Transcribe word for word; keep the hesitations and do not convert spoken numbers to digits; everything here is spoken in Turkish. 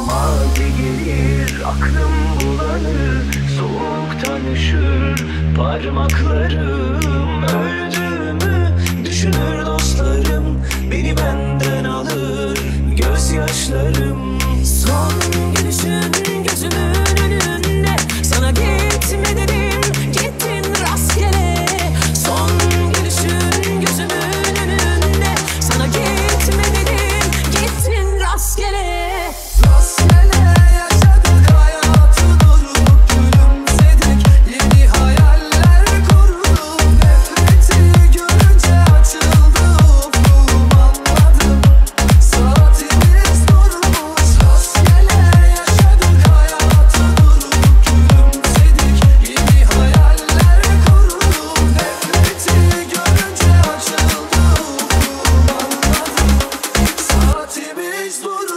Mazi gelir, aklım bulanır, soğuktan üşür parmaklarım. Öldüğümü düşünür dostlarım, beni benden alır gözyaşlarım. Son gülüşün gözümün önünde, sana gitme dedim, gittin rastgele. Son gülüşün gözümün önünde, sana gitme dedim, gittin rastgele. Rastgele yaşadık hayatı, durduk gülümsedik, yeni hayaller kurduk. Nefreti görünce açıldı ufkum, anladım saatimiz durmuş. Rastgele yaşadık hayatı, durduk gülümsedik, yeni hayaller kurduk. Nefreti görünce açıldı ufkum, anladım saatimiz durmuş.